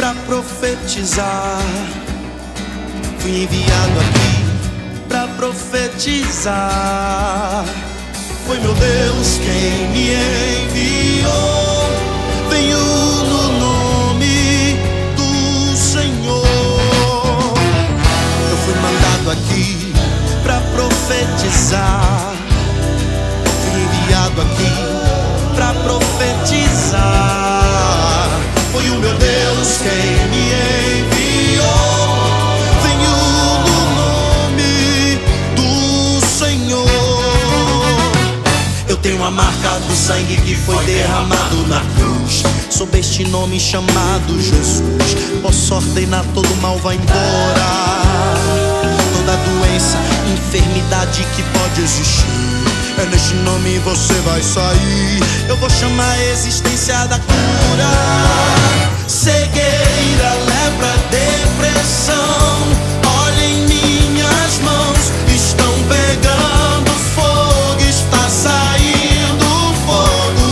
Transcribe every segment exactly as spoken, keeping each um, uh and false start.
pra profetizar. Fui enviado aqui pra profetizar. Foi meu Deus quem me enviou. Venho no nome do Senhor. Eu fui mandado aqui pra profetizar. Fui enviado aqui pra profetizar. Foi o meu Deus quem me enviou. Venho no nome do Senhor. Eu tenho a marca do sangue que foi derramado na cruz. Sob este nome chamado Jesus, posso ordenar todo mal vai embora. Toda doença, enfermidade que pode existir, é neste nome você vai sair. Eu vou chamar a existência da cura. Cegueira, lepra, depressão, olha em minhas mãos, estão pegando fogo, está saindo fogo.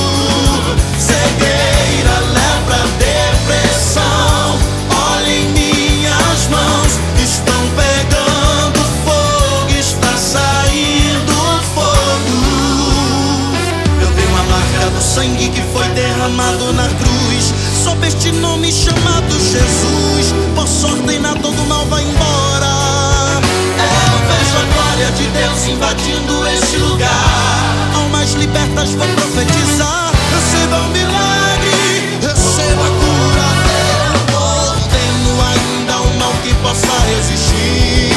Cegueira, lepra, depressão, olha em minhas mãos, estão pegando fogo, está saindo fogo. Eu tenho a marca do sangue que foi derramado na cruz. Sob este nome chamado Jesus, posso ordenar todo mal vai embora. Eu vejo a glória de Deus invadindo este lugar. Almas libertas vou profetizar. Receba o milagre, receba a cura. Eu ordeno ainda o mal que possa resistir.